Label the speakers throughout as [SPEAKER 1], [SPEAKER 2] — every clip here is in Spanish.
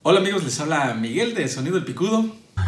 [SPEAKER 1] Hola amigos, les habla Miguel de Sonido El Picudo.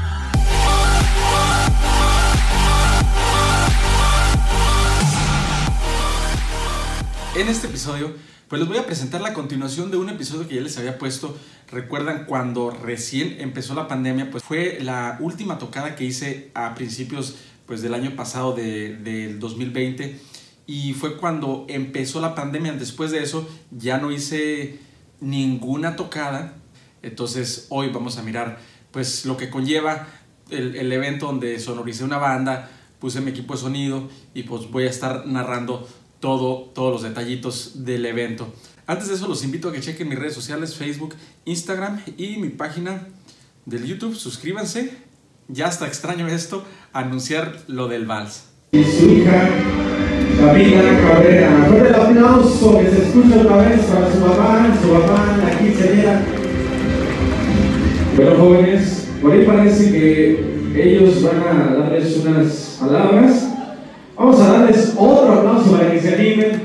[SPEAKER 1] En este episodio, pues les voy a presentar la continuación de un episodio que ya les había puesto. Recuerdan cuando recién empezó la pandemia, pues fue la última tocada que hice a principios pues, del año pasado, del 2020. Y fue cuando empezó la pandemia. Después de eso ya no hice ninguna tocada. Entonces hoy vamos a mirar pues lo que conlleva el evento donde sonoricé una banda, puse mi equipo de sonido y pues voy a estar narrando todos los detallitos del evento. Antes de eso los invito a que chequen mis redes sociales, Facebook, Instagram y mi página del YouTube. Suscríbanse. Ya hasta extraño esto, anunciar lo del vals.
[SPEAKER 2] Y su hija, Camila Cabrera. Fuerte el aplauso que se escucha otra vez para su mamá, la quinceañera. Bueno, jóvenes, por ahí parece que ellos van a darles unas palabras. Vamos a darles otro aplauso para que se animen.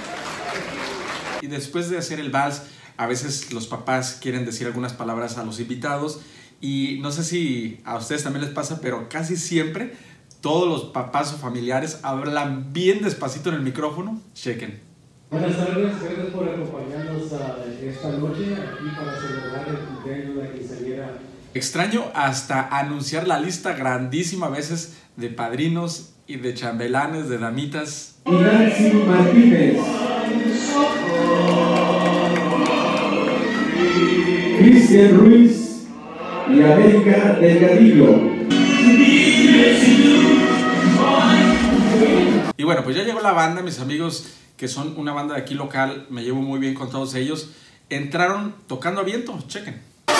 [SPEAKER 1] Y después de hacer el vals, a veces los papás quieren decir algunas palabras a los invitados. Y no sé si a ustedes también les pasa, pero casi siempre todos los papás o familiares hablan bien despacito en el micrófono. Chequen.
[SPEAKER 3] Buenas tardes, gracias por acompañarnos esta noche aquí para celebrar el cumpleaños de la quinceañera.
[SPEAKER 1] Extraño hasta anunciar la lista grandísima a veces de padrinos y de chambelanes, de damitas.
[SPEAKER 2] Y Nancy Martínez, Cristian Ruiz y América Delgadillo.
[SPEAKER 1] Y bueno, pues ya llegó la banda, mis amigos que son una banda de aquí local, me llevo muy bien con todos ellos. Entraron tocando a viento, chequen.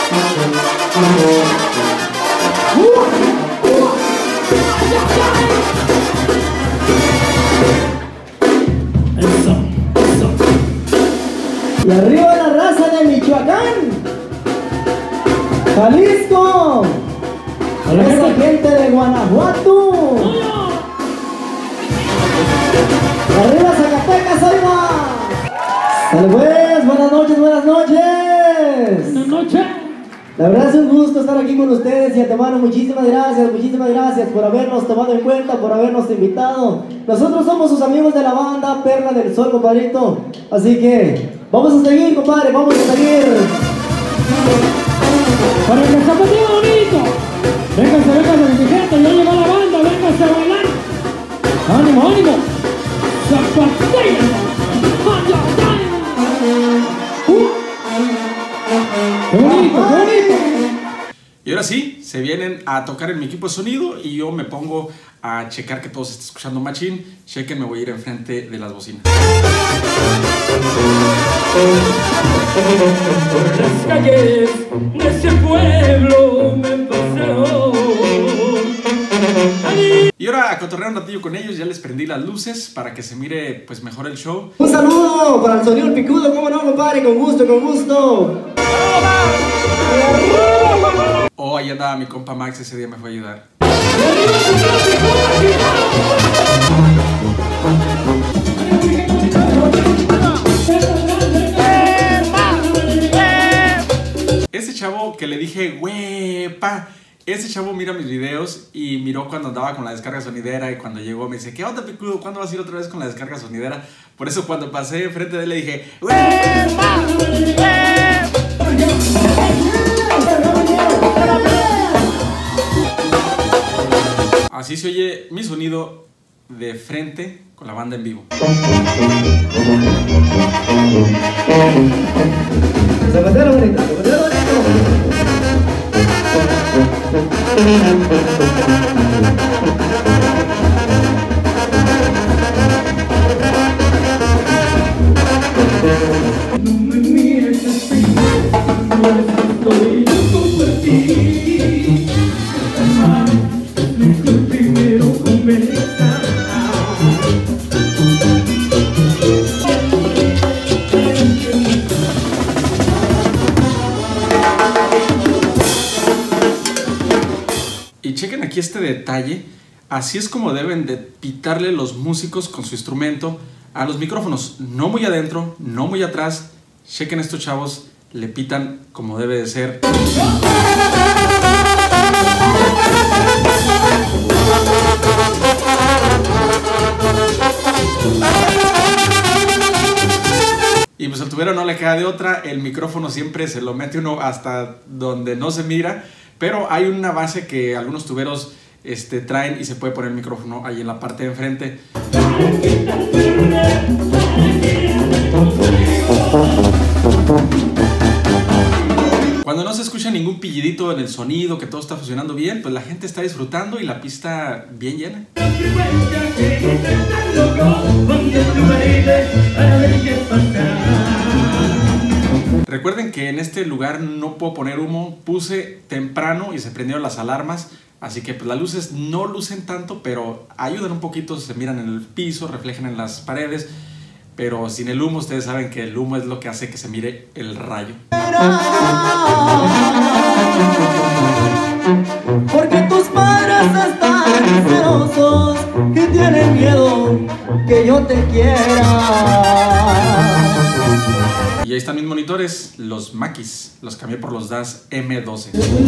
[SPEAKER 4] Y arriba la raza de Michoacán, Jalisco, esa gente de Guanajuato, y arriba Zacatecas, ahí va. Sale pues, buenas noches, buenas noches.
[SPEAKER 3] Buenas noches.
[SPEAKER 4] La verdad es un gusto estar aquí con ustedes y antemano muchísimas gracias por habernos tomado en cuenta, por habernos invitado. Nosotros somos sus amigos de la banda Perla del Sol, compadrito. Así que vamos a seguir, compadre, vamos a seguir.
[SPEAKER 3] Para que está muy bonito. Vénganse, mi gente, ya llegó la banda, vénganse a bailar. Ánimo, ánimo. Zapatilla. ¡Qué bonito, qué bonito!
[SPEAKER 1] Y ahora sí, se vienen a tocar en mi equipo de sonido y yo me pongo a checar que todo se esté escuchando machín. Chequen, me voy a ir enfrente de las bocinas.
[SPEAKER 5] Por las calles de ese pueblo me paseo.
[SPEAKER 1] Y ahora a cotorrear un ratillo con ellos, ya les prendí las luces para que se mire pues mejor el show.
[SPEAKER 4] Un saludo para el Sonido El Picudo, cómo no, compadre, con gusto, con gusto.
[SPEAKER 1] Oh, ahí andaba mi compa Max, ese día me fue a ayudar. Ese chavo que le dije, huepa, ese chavo mira mis videos y miró cuando andaba con la descarga sonidera y cuando llegó me dice, ¿qué onda, Picudo? ¿Cuándo vas a ir otra vez con la descarga sonidera? Por eso cuando pasé enfrente de él le dije, ¡huepa! Así se oye mi sonido de frente con la banda en vivo.
[SPEAKER 4] Zapatero bonito, zapatero bonito.
[SPEAKER 5] No me mires así, no estoy compartir. Amar es lo primero comenzar.
[SPEAKER 1] Y chequen aquí este detalle, así es como deben de pitarle los músicos con su instrumento a los micrófonos, no muy adentro, no muy atrás. Chequen estos chavos le pitan como debe de ser. Y pues al tubero no le queda de otra, el micrófono siempre se lo mete uno hasta donde no se mira, pero hay una base que algunos tuberos traen y se puede poner el micrófono ahí en la parte de enfrente. Cuando no se escucha ningún pillidito en el sonido, que todo está funcionando bien, pues la gente está disfrutando y la pista bien llena. Recuerden que en este lugar no puedo poner humo, puse temprano y se prendieron las alarmas, así que pues las luces no lucen tanto, pero ayudan un poquito, se miran en el piso, reflejan en las paredes, pero sin el humo ustedes saben que el humo es lo que hace que se mire el rayo.
[SPEAKER 4] Porque tus padres están celosos, que tienen miedo que yo te quiera.
[SPEAKER 1] Y ahí están mis monitores, los Makis, los cambié por los DAS M12.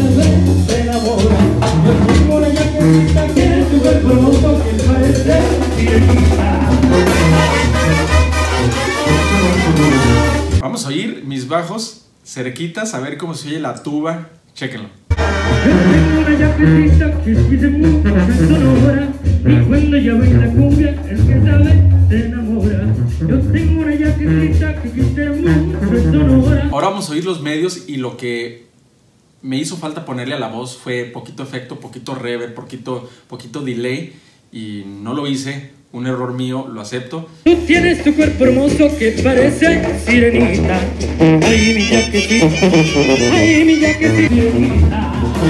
[SPEAKER 1] Vamos a oír mis bajos cerquitas, a ver cómo se oye la tuba. Chéquenlo.
[SPEAKER 5] Yo tengo una yaquecita que es de mucha sonora, y cuando ya baila cumbia, el que sabe se enamora. Yo tengo una yaquecita que es de mucha sonora.
[SPEAKER 1] Ahora vamos a oír los medios y lo que me hizo falta ponerle a la voz fue poquito efecto, poquito reverb, poquito delay, y no lo hice. Un error mío, lo acepto.
[SPEAKER 5] Tú tienes tu cuerpo hermoso que parece sirenita. Ay, mi yaquecita, ay, mi yaquecita, sirenita.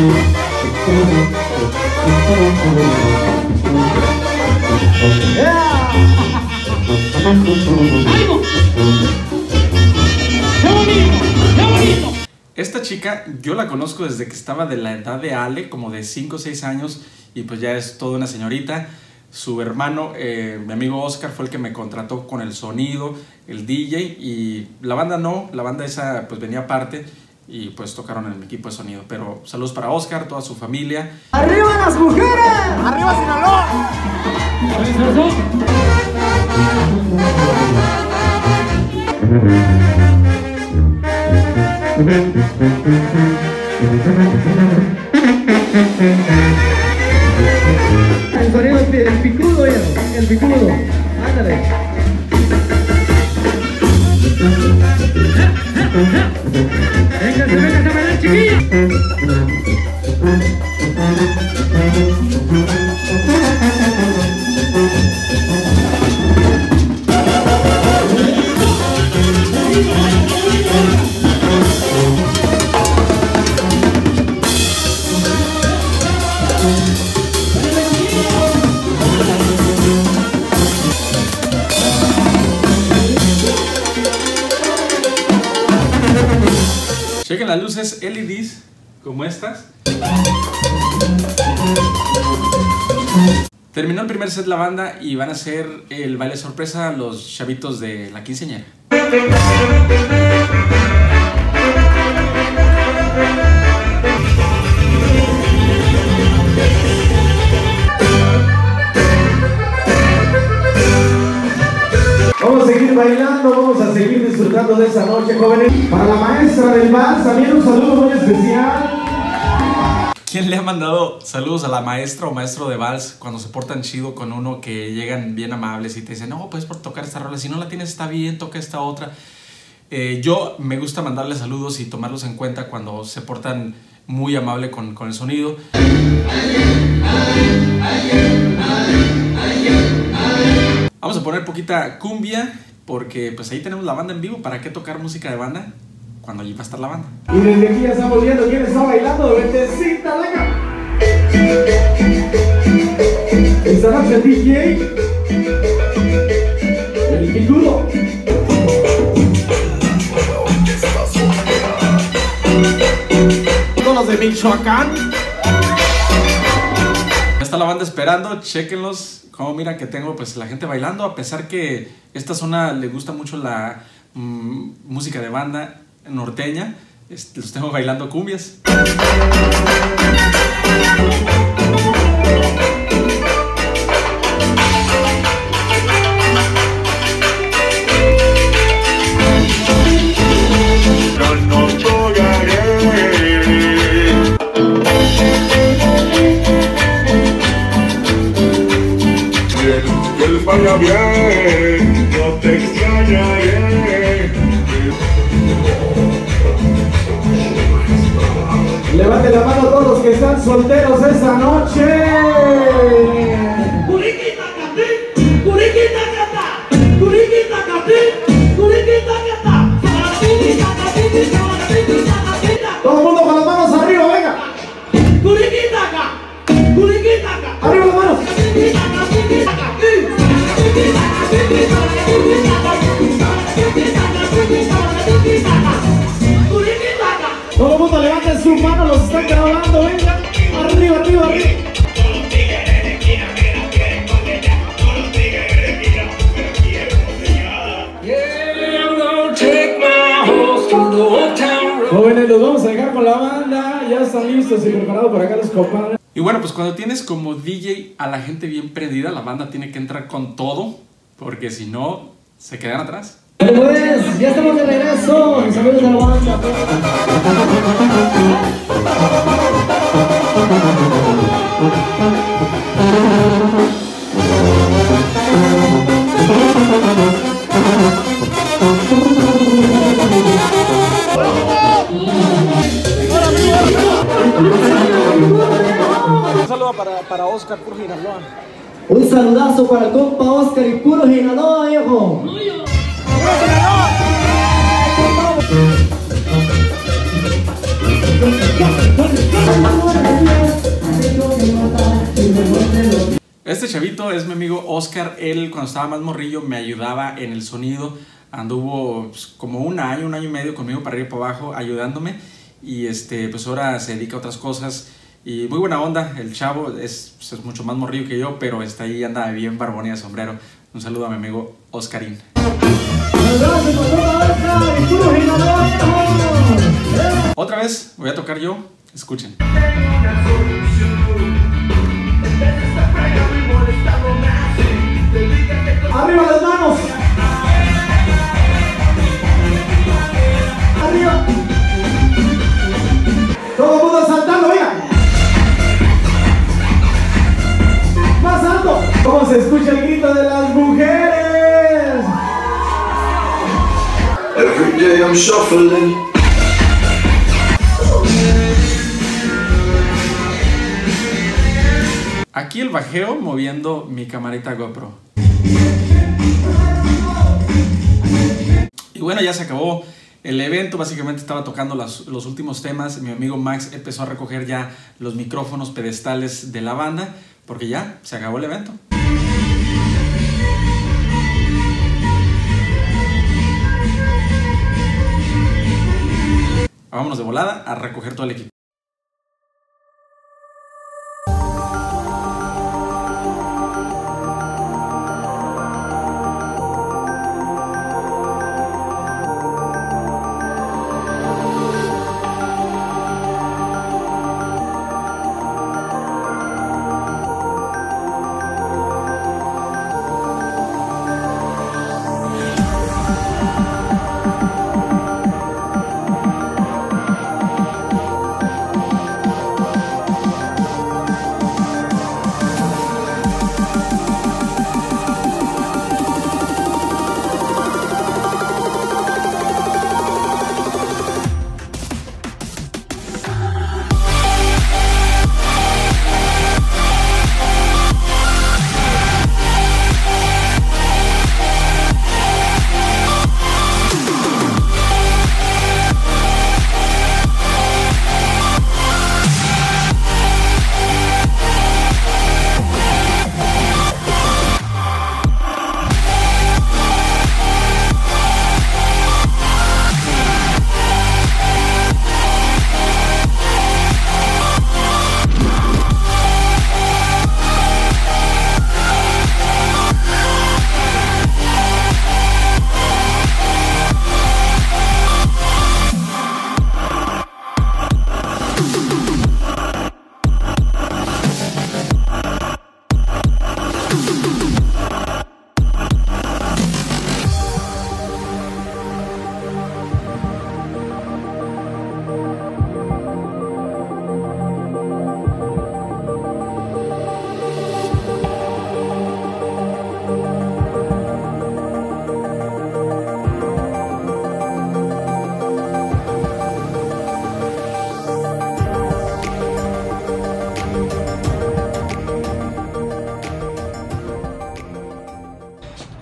[SPEAKER 3] ¡Ánimo! ¡Qué bonito! ¡Qué bonito!
[SPEAKER 1] Esta chica yo la conozco desde que estaba de la edad de Ale, como de 5 o 6 años, y pues ya es toda una señorita. Su hermano, mi amigo Oscar, fue el que me contrató con el sonido, el DJ, y la banda no, la banda esa pues venía aparte y pues tocaron en mi equipo de sonido. Pero saludos para Oscar, toda su familia.
[SPEAKER 4] ¡Arriba las mujeres! ¡Arriba Sinaloa!
[SPEAKER 5] El sonido el picudo, ya, el picudo. Ándale. Véngase, véngase a bailar, chiquillos.
[SPEAKER 1] Chequen las luces LEDs como estas. Terminó el primer set la banda y van a hacer el baile sorpresa a los chavitos de la quinceañera.
[SPEAKER 2] Vamos a seguir bailando, vamos a seguir disfrutando de esa noche, jóvenes. Para la maestra del vals, también un saludo muy especial.
[SPEAKER 1] ¿Quién le ha mandado saludos a la maestra o maestro de vals cuando se portan chido con uno, que llegan bien amables y te dicen, no, puedes tocar esta rola, si no la tienes está bien, toca esta otra? Yo me gusta mandarles saludos y tomarlos en cuenta cuando se portan muy amable con el sonido. Vamos a poner poquita cumbia porque pues ahí tenemos la banda en vivo. ¿Para qué tocar música de banda cuando allí va a estar la banda?
[SPEAKER 2] Y desde aquí ya estamos viendo quién está bailando. Ventecita, venga. Esta noche el DJ, el picudo. Todos los de Michoacán.
[SPEAKER 1] Ya está la banda esperando, chéquenlos. Como miran que tengo pues la gente bailando, a pesar que esta zona le gusta mucho la música de banda. norteña. Los tengo bailando cumbias.
[SPEAKER 6] Vaya bien, no te extrañaré.
[SPEAKER 2] Levante la mano a todos los que están solteros esta noche. Todo el mundo con las manos arriba, venga. Arriba las manos. Todo el mundo levante su mano, los están grabando, venga. Arriba, arriba, arriba. Jóvenes, los vamos a dejar con la banda. Ya están listos y preparados por acá los compadres.
[SPEAKER 1] Y bueno, pues cuando tienes como DJ a la gente bien prendida, la banda tiene que entrar con todo, porque si no, se quedan atrás.
[SPEAKER 4] Pues, ya estamos de regreso. Mis amigos de la banda.
[SPEAKER 2] Un saludo para Oscar Puro Sinaloa.
[SPEAKER 4] Un saludazo para el compa Oscar y Puro Sinaloa, viejo.
[SPEAKER 1] Este chavito es mi amigo Oscar. Él cuando estaba más morrillo me ayudaba en el sonido. Anduvo pues, como un año y medio conmigo para arriba y para abajo ayudándome. Y pues ahora se dedica a otras cosas. Y muy buena onda, el chavo es mucho más morrillo que yo, pero está ahí, anda bien barbón y de sombrero. Un saludo a mi amigo Oscarín. Otra vez voy a tocar yo, escuchen.
[SPEAKER 2] Arriba las manos. Arriba. Todo el mundo saltando, venga. Más alto. ¿Cómo se escucha el grito de las mujeres?
[SPEAKER 6] Every day I'm shuffling.
[SPEAKER 1] Aquí el bajeo moviendo mi camarita GoPro. Y bueno, ya se acabó el evento. Básicamente estaba tocando los últimos temas. Mi amigo Max empezó a recoger ya los micrófonos pedestales de la banda, porque ya se acabó el evento. Vámonos de volada a recoger todo el equipo.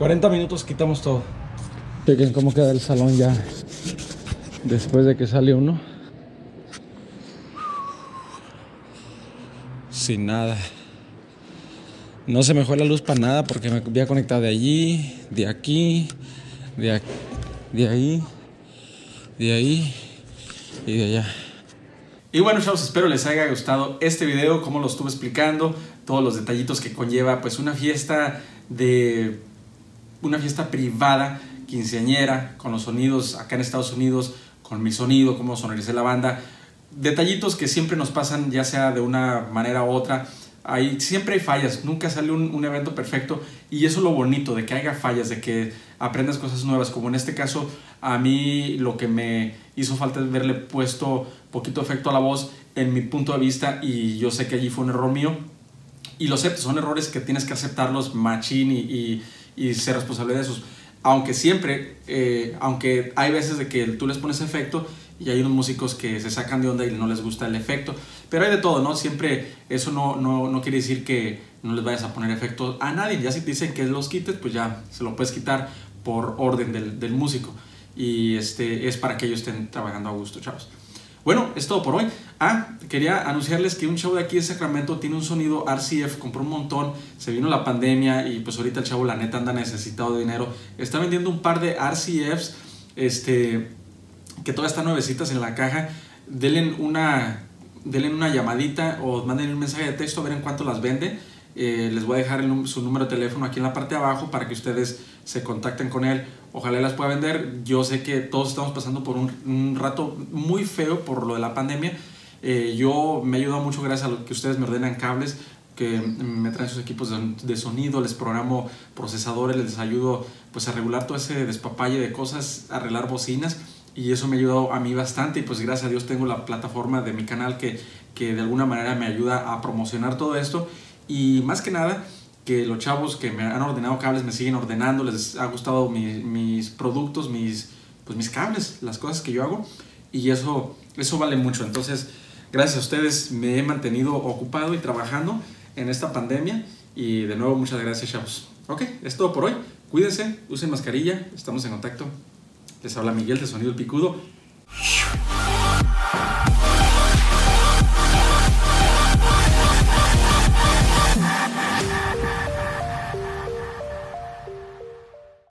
[SPEAKER 1] 40 minutos quitamos todo. Chequen cómo queda el salón ya después de que sale uno. Sin nada. No se me fue la luz para nada porque me había conectado de allí, de aquí, de ahí, de ahí y de allá. Y bueno, chavos, espero les haya gustado este video, como lo estuve explicando, todos los detallitos que conlleva pues una fiesta privada, quinceañera, con los sonidos acá en Estados Unidos, con mi sonido, cómo sonoricé la banda. Detallitos que siempre nos pasan, ya sea de una manera u otra. Siempre hay fallas, nunca sale un evento perfecto, y eso es lo bonito, de que haya fallas, de que aprendas cosas nuevas, como en este caso a mí lo que me hizo falta es verle puesto poquito efecto a la voz en mi punto de vista, y yo sé que allí fue un error mío, y lo acepto, son errores que tienes que aceptarlos machín y ser responsable de esos, aunque siempre, aunque hay veces de que tú les pones efecto y hay unos músicos que se sacan de onda y no les gusta el efecto, pero hay de todo, ¿no? Siempre eso no quiere decir que no les vayas a poner efecto a nadie. Ya si te dicen que los quites, pues ya se lo puedes quitar por orden del músico, y es para que ellos estén trabajando a gusto, chavos. Bueno, es todo por hoy. Quería anunciarles que un chavo de aquí de Sacramento tiene un sonido RCF, compró un montón, se vino la pandemia y pues ahorita el chavo la neta anda necesitado de dinero. Está vendiendo un par de RCFs, que todavía están nuevecitas en la caja. Denle una llamadita o manden un mensaje de texto a ver en cuánto las vende. Les voy a dejar su número de teléfono aquí en la parte de abajo para que ustedes se contacten con él. Ojalá las pueda vender. Yo sé que todos estamos pasando por un rato muy feo por lo de la pandemia. Yo me he ayudado mucho gracias a lo que ustedes me ordenan cables, que me traen sus equipos de sonido, les programo procesadores, les ayudo pues a regular todo ese despapalle de cosas, arreglar bocinas, y eso me ha ayudado a mí bastante. Y pues gracias a Dios tengo la plataforma de mi canal que de alguna manera me ayuda a promocionar todo esto. Y más que nada, que los chavos que me han ordenado cables me siguen ordenando, les ha gustado mis productos, mis cables, las cosas que yo hago, y eso vale mucho. Entonces, gracias a ustedes me he mantenido ocupado y trabajando en esta pandemia, y de nuevo muchas gracias, chavos. Ok, es todo por hoy. Cuídense, usen mascarilla, estamos en contacto. Les habla Miguel de Sonido El Picudo.